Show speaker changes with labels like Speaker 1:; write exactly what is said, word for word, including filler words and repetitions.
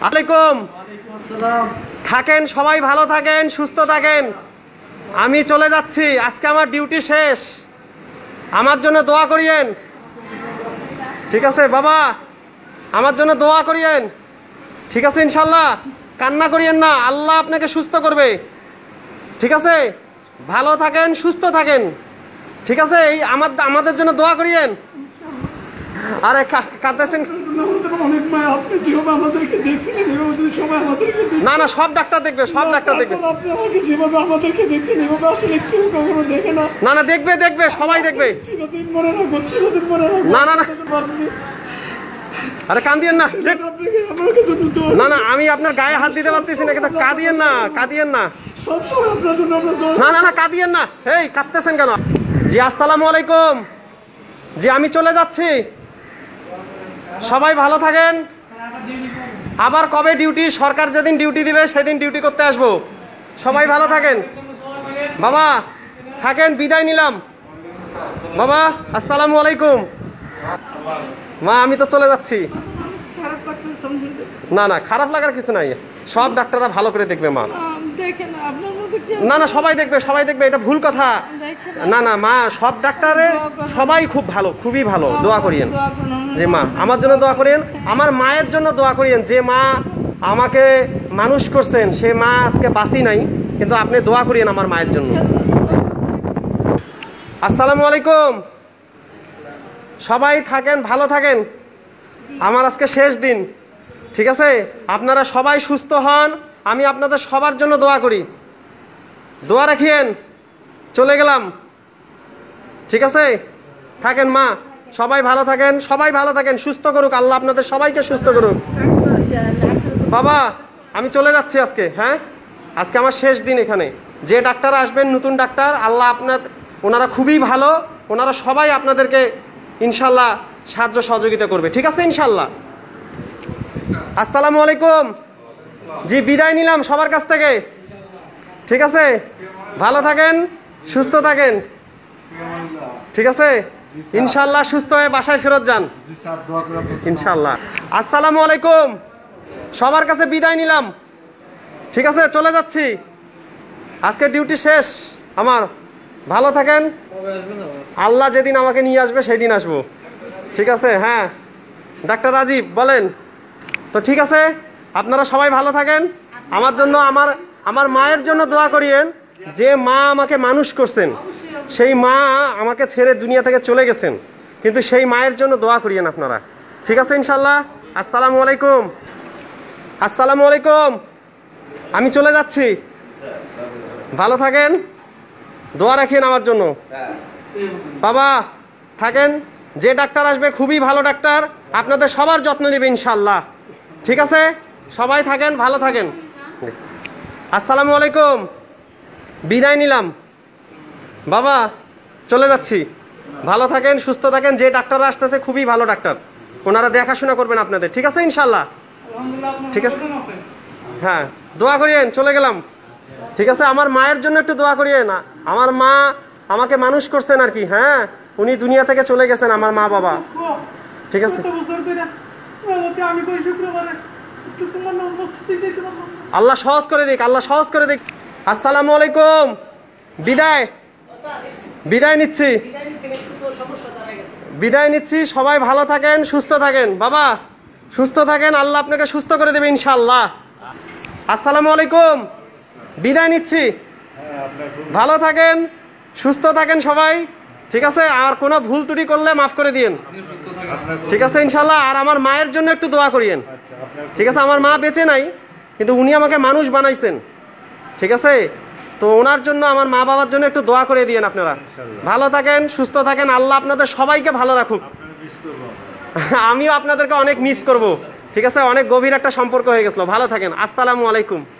Speaker 1: আলাইকুম। থাকেন সবাই ভালো থাকেন, সুস্থ থাকেন। আমি চলে যাচ্ছি, আজকে আমার ডিউটি শেষ। আমার জন্য দোয়া করিয়েন, ঠিক আছে বাবা? আমার জন্য দোয়া করিয়েন, ঠিক আছে? ইনশাল্লাহ কান্না করিয়েন না, আল্লাহ আপনাকে সুস্থ করবে, ঠিক আছে? ভালো থাকেন, সুস্থ থাকেন, ঠিক আছে? এই আমার আমাদের জন্য দোয়া করিয়েন। আরে কাঁদতেছেন না? না, সব ডাক্তার দেখবে, সব ডাক্তার দেখবে। না না, দেখবে দেখবে, সবাই দেখবে। না না না, আরে কাঁদিয়েন না। না না, আমি আপনার গায়ে হাত দিতে পারতেছি না, কিন্তু কাঁদিয়েন না, কাঁদিয়েন না। না না না, কাঁদিয়েন না। এই কাঁদতেছেন কেন? জি আসসালামু আলাইকুম। জি আমি চলে যাচ্ছি, সবাই ভালো থাকেন। আবার কবে ডিউটি? সরকার যেদিন ডিউটি দিবে সেদিন ডিউটি করতে আসবো। সবাই ভালো থাকেন বাবা, থাকেন, বিদায় নিলাম বাবা। আসসালামু আলাইকুম। মা আমি তো চলে যাচ্ছি। না না, খারাপ লাগার কিছু নাই, সব ডাক্তাররা ভালো করে দেখবে মা। না না, সবাই দেখবে, সবাই দেখবে, এটা ভুল কথা। না না মা, সব ডাক্তারে সবাই খুব ভালো, খুবই ভালো। দোয়া করিয়েন যে মা, আমার জন্য দোয়া করিয়েন, আমার মায়ের জন্য দোয়া করিয়েন। যে মা আমাকে মানুষ করছেন, সে মা আজকে বাঁচি নাই, কিন্তু আপনি দোয়া করিয়েন আমার মায়ের জন্য। আসসালামু আলাইকুম। সবাই থাকেন, ভালো থাকেন। আমার আজকে শেষ দিন, ঠিক আছে? আপনারা সবাই সুস্থ হন, আমি আপনাদের সবার জন্য দোয়া করি। দোয়া রাখিয়েন। চলে গেলাম, ঠিক আছে? থাকেন মা, সবাই ভালো থাকেন, সবাই ভালো থাকেন, সুস্থ করুক আল্লাহ, আপনাদের সবাইকে সুস্থ করুক। বাবা আমি চলে যাচ্ছি আজকে। হ্যাঁ, আজকে আমার শেষ দিন এখানে। যে ডাক্তার আসবেন, নতুন ডাক্তার, আল্লাহ আপনার, ওনারা খুবই ভালো, ওনারা সবাই আপনাদেরকে ইনশাল্লাহ সাহায্য সহযোগিতা করবে, ঠিক আছে? ইনশাল্লাহ। আসসালামু আলাইকুম। জি বিদায় নিলাম সবার কাছ থেকে, ঠিক আছে? ভালো থাকেন, সুস্থ থাকেন, ঠিক আছে? ইনশাল্লাহ সুস্থ হয়ে বাসায় ফেরত যান ইনশাল্লাহ। আসসালামু আলাইকুম। সবার কাছে বিদায় নিলাম, ঠিক আছে? চলে যাচ্ছি, আজকে ডিউটি শেষ আমার। ভালো থাকেন, আল্লাহ যেদিন আমাকে নিয়ে আসবে সেই দিন আসবো, ঠিক আছে? হ্যাঁ ডাক্তার রাজীব বলেন তো, ঠিক আছে? আপনারা সবাই ভালো থাকেন। আমার জন্য, আমার আমার মায়ের জন্য দোয়া করিয়েন। যে মা আমাকে মানুষ করছেন, সেই মা আমাকে ছেড়ে দুনিয়া থেকে চলে গেছেন, কিন্তু সেই মায়ের জন্য দোয়া করিয়েন আপনারা, ঠিক আছে? ইনশাল্লাহ। আসসালামু আলাইকুম। আসসালামু আলাইকুম। আমি চলে যাচ্ছি, ভালো থাকেন, দোয়া রাখেন আমার জন্য বাবা। থাকেন, যে ডাক্তার আসবে খুবই ভালো ডাক্তার, আপনাদের সবার যত্ন নেবে ইনশাল্লাহ, ঠিক আছে? সবাই থাকেন, ভালো থাকেন। আসসালামু আলাইকুম। বিদায় নিলাম বাবা, চলে যাচ্ছি। ভালো থাকেন, সুস্থ থাকেন। যে ডাক্তাররা আসতেছে খুবই ভালো ডাক্তার, ওনারা দেখাশোনা করবেন আপনাদের, ঠিক আছে? ইনশাল্লাহ, ঠিক আছে? হ্যাঁ দোয়া করিয়েন। চলে গেলাম, ঠিক আছে? আমার মায়ের জন্য একটু দোয়া করিয়েন। আমার মা আমাকে মানুষ করছেন আর কি। হ্যাঁ, উনি দুনিয়া থেকে চলে গেছেন, আমার মা বাবা, ঠিক আছে? আল্লাহ সহজ করে দিক, আল্লাহ সহজ করে দিক। আসসালামু আলাইকুম। বিদায়, বিদায় নিচ্ছি, বিদায় নিচ্ছি। সবাই ভালো থাকেন, সুস্থ থাকেন বাবা, সুস্থ থাকেন, আল্লাহ আপনাকে সুস্থ করে দেবে ইনশাআল্লাহ। আসসালামু আলাইকুম। বিদায় নিচ্ছি, ভালো থাকেন, সুস্থ থাকেন সবাই, ঠিক আছে? আর কোনো ভুল ত্রুটি করলে মাফ করে দিয়েন, ঠিক আছে? ইনশাল্লাহ। আর আমার মায়ের জন্য একটু দোয়া করিয়েন, ঠিক আছে? আমার মা বেঁচে নাই, কিন্তু উনি আমাকে মানুষ বানাইছেন, ঠিক আছে? তো ওনার জন্য, আমার মা বাবার জন্য একটু দোয়া করে দিয়েন আপনারা। ভালো থাকেন, সুস্থ থাকেন, আল্লাহ আপনাদের সবাইকে ভালো রাখুক। আমিও আপনাদেরকে অনেক মিস করব, ঠিক আছে? অনেক গভীর একটা সম্পর্ক হয়ে গেছিল। ভালো থাকেন। আসসালামু আলাইকুম।